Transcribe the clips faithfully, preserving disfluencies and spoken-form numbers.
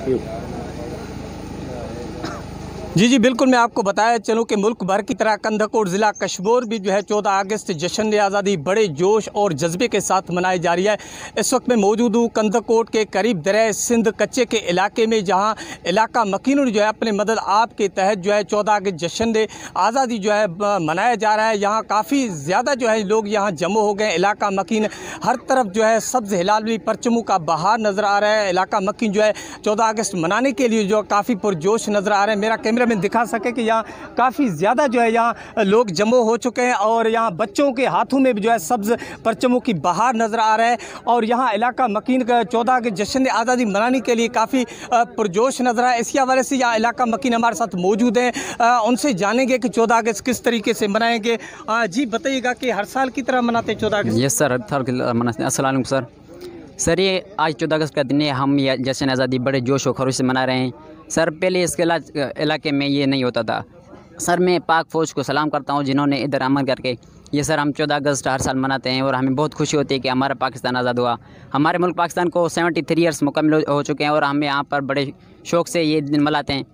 जी जी बिल्कुल, मैं आपको बताया चलूँ कि मुल्क भर की तरह कंधाकोट ज़िला कशमोर भी जो है चौदह अगस्त जश्न आज़ादी बड़े जोश और जज्बे के साथ मनाई जा रही है। इस वक्त मैं मौजूद हूँ कंधाकोट के करीब दरिया सिंध कच्चे के इलाके में, जहाँ इलाका मकीन जो है अपने मदद आप के तहत जो है चौदह अगस्त जश्न आज़ादी जो है मनाया जा रहा है। यहाँ काफ़ी ज़्यादा जो है लोग यहाँ जमा हो गए। इलाका मकीन हर तरफ जो है सब्ज़ हिलाली परचमों का बहार नज़र आ रहा है। इलाका मकीन जो है चौदह अगस्त मनाने के लिए जो काफ़ी पुरजोश नज़र आ रहे हैं। मेरा कैमरा में दिखा सके कि यहाँ काफ़ी ज़्यादा जो है यहाँ लोग जमा हो चुके हैं और यहाँ बच्चों के हाथों में भी जो है सब्ज़ परचमों की बहार नज़र आ रहा है। और यहाँ इलाका मकीन का चौदह के जश्न आज़ादी मनाने के लिए काफ़ी पुरजोश नज़र आया। इसी हवाले से यहाँ इलाका मकीन हमारे साथ मौजूद हैं, उनसे जानेंगे कि चौदह अगस्त किस तरीके से मनाएंगे। जी बताइएगा कि हर साल की तरह मनाते हैं चौदह अगस्त? यस सर, हर साल की मनाते हैं। अस्सलाम वालेकुम सर। सर ये आज चौदह अगस्त का दिन है, हम ये जश्न आज़ादी बड़े जोश और खरोश से मना रहे हैं। सर पहले इसके इलाके में ये नहीं होता था। सर मैं पाक फ़ौज को सलाम करता हूँ जिन्होंने इधर अमन करके ये सर हम चौदह अगस्त हर साल मनाते हैं और हमें बहुत खुशी होती है कि हमारा पाकिस्तान आज़ाद हुआ। हमारे मुल्क पाकिस्तान को तिहत्तर ईयर्स मुकम्मल हो चुके हैं और हम यहाँ पर बड़े शौक़ से ये दिन मनाते हैं।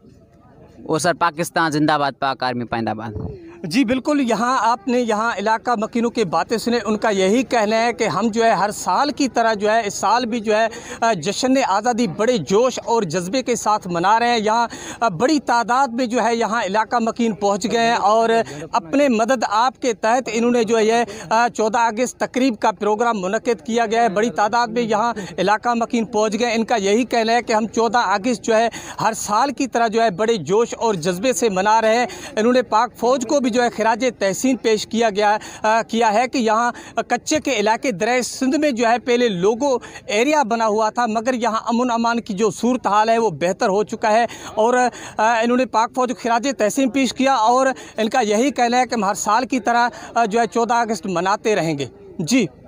और सर पाकिस्तान जिंदाबाद, पाक आर्मी पाइंदाबाद। जी बिल्कुल, यहाँ आपने यहाँ इलाका मकीनों की बातें सुने, उनका यही कहना है कि हम जो है हर साल की तरह जो है इस साल भी जो है जश्न आज़ादी बड़े जोश और जज्बे के साथ मना रहे हैं। यहाँ बड़ी तादाद में जो है यहाँ इलाका मकीन पहुँच गए हैं और अपने मदद आप के तहत इन्होंने जो है चौदह अगस्त तकरीब का प्रोग्राम मुनक़िद किया गया है। बड़ी तादाद में यहाँ इलाका मकीन पहुँच गए। इनका यही कहना है कि हम चौदह अगस्त जो है हर साल की तरह जो है बड़े जोश और जज्बे से मना रहे हैं। इन्होंने पाक फ़ौज को जो है खिराज तहसीन पेश किया गया आ, किया है कि यहाँ कच्चे के इलाके दरिया सिंध में जो है पहले लोगो एरिया बना हुआ था, मगर यहाँ अमन अमान की जो सूरत हाल है वो बेहतर हो चुका है। और आ, इन्होंने पाक फ़ौज को खिराज तहसीन पेश किया और इनका यही कहना है कि हम हर साल की तरह जो है चौदह अगस्त मनाते रहेंगे। जी।